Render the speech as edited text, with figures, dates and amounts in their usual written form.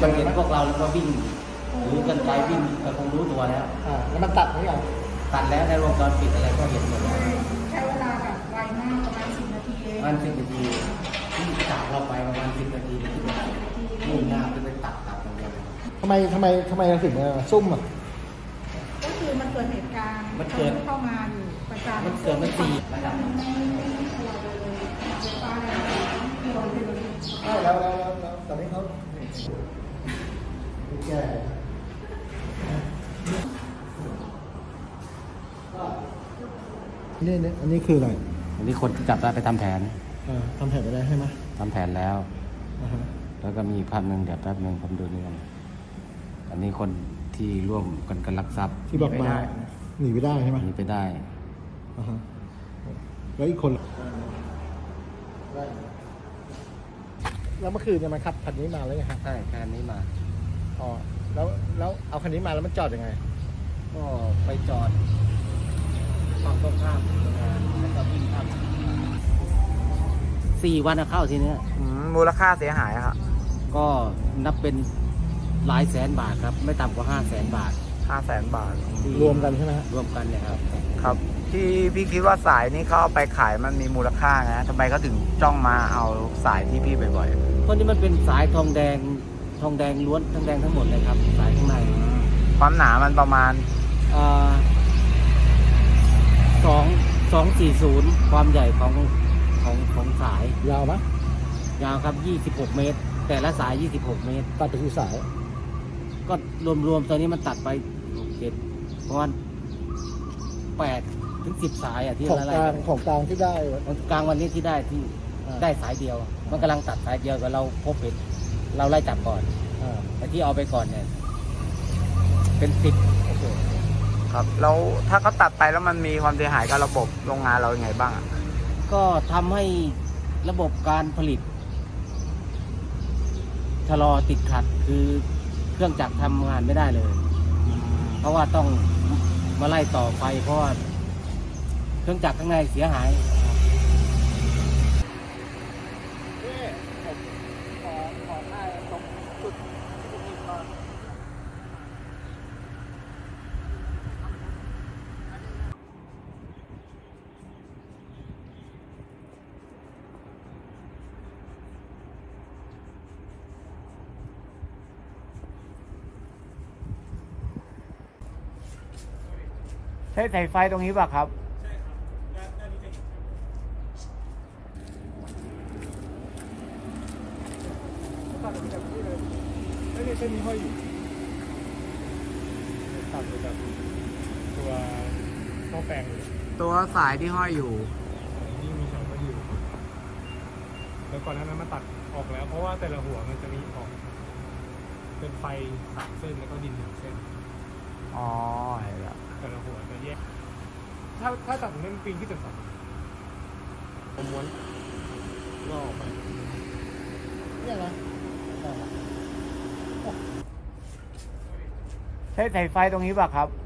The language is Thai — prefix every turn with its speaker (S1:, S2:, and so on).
S1: มันเห็นพวกเราแล้วก็วิ่งหรือกันไกลวิ่งก็คงรู้ตัวแล้ว
S2: แล้วมันตัดไหมอ่ะ
S1: ตัดแล้วในวงจรปิดอะไรก็เห็นหมดแล้ว
S3: ใช้เวลาแบบไวมากประมาณ10 นาทีเอง
S1: ประมาณ10 นาทีที่จากเราไปประมาณ10 นาทีที่มุ่งหน้าไปตัดอย่างเดียว
S2: ทำไมเราถึงซุ่มอ่ะ
S3: ก็คือมันเกิดเหตุการณ์มันเข้ามาอยู่ประจำ
S1: มันเกิดมันตี
S3: ระดับไม่ตัวเลยไฟฟ้า
S2: แล้วตอนนี้เขาแก่นี่อันนี้คืออะไร
S1: อันนี้คนจับได้ไปทำแผน
S2: ทำแผนไปได้ใช่ไหม
S1: ทำแผนแล้วแล้วก็มีภาพหนึ่งเดี๋ยวแป๊บหนึ่งผมดูนี่กันอันนี้คนที่ร่วมกันลักทรัพย์
S2: ที่บอกมาหนีไปได้ใช่ไหม
S1: หนีไปได้
S2: แล้วอีกคนแล้วเมื่อคืนเนี่ยมันขับคันนี้มาแล้วไงครับ
S1: ใช่คันนี้มา
S2: อ๋อแล้วเอาคันนี้มาแล้วมันจอดยังไง
S1: ก็ไปจอดฝั่งตรงข้ามแล้วก็วิ่งข้าม4 วันเข้าทีนี้
S4: มูลค่าเสียหายครับ
S1: ก็นับเป็นหลายแสนบาทครับไม่ต่ำกว่า500,000 บาท
S4: 500,000 บาท
S2: รวมกันใช่ไหม
S1: รวมกันเนี่ย
S4: ครับที่พี่คิดว่าสายนี้เขาเอาไปขายมันมีมูลค่านะทำไมเขาถึงจ้องมาเอาสายที่พี่บ่อย
S1: ๆเพราะนี่มันเป็นสายทองแดงล้วนทองแดงทั้งหมดเลยครับสายข้างใน
S4: ความหนามันประมาณ
S1: 240ความใหญ่ของสาย
S2: ยาวไหม
S1: ยาวครับ26 เมตรแต่ละสาย26 เมตร
S2: ตัดไปกี่สาย
S1: ก็รวมตอนนี้มันตัดไป7ประมาณ8 ถึง 10 สายที่
S2: ของกลางที่ได้
S1: กลางวันนี้ที่ได้สายเดียวมันกำลังตัดสายเดียวกับเราพบเห็นเราไล่จับก่อนไอ้ที่เอาไปก่อนเนี่ยเป็น10
S4: ครับแล้วถ้าเขาตัดไปแล้วมันมีความเสียหายกับระบบโรงงานเราอย่างไงบ้าง
S1: ก็ทำให้ระบบการผลิตชะลอติดขัดคือเครื่องจักรทำงานไม่ได้เลยเพราะว่าต้องมาไล่ต่อไฟเพราะว่าเครื่องจักรข้างในเสียหาย
S4: ใช้สายไฟตรงนี้ป่ะครับ
S2: ใช่ครับด้านนี้จะเห็นตัดออกจากที่เลยไม่ได้เส้นนี้ห้อยอยู่ตัดไปจากตัวท่อแปลงเลย
S4: ตัวสายที่ห้อยอยู่
S2: นี่มีสายก็อยู่แล้วก่อนหน้านั้นมาตัดออกแล้วเพราะว่าแต่ละหัวมันจะมีออกเป็นไฟ3 เส้นแล้วก็ดิน1 เส้น
S4: อ๋อเห็นแล้ว
S2: แต่ละหัวจะแยกถ้าตัดตรงนี้มันปีนขึ้นจากฝั่งผมม้วนก็ออกไปเนี่ยนะ
S4: ใช้สายไฟตรงนี้ป่ะครับ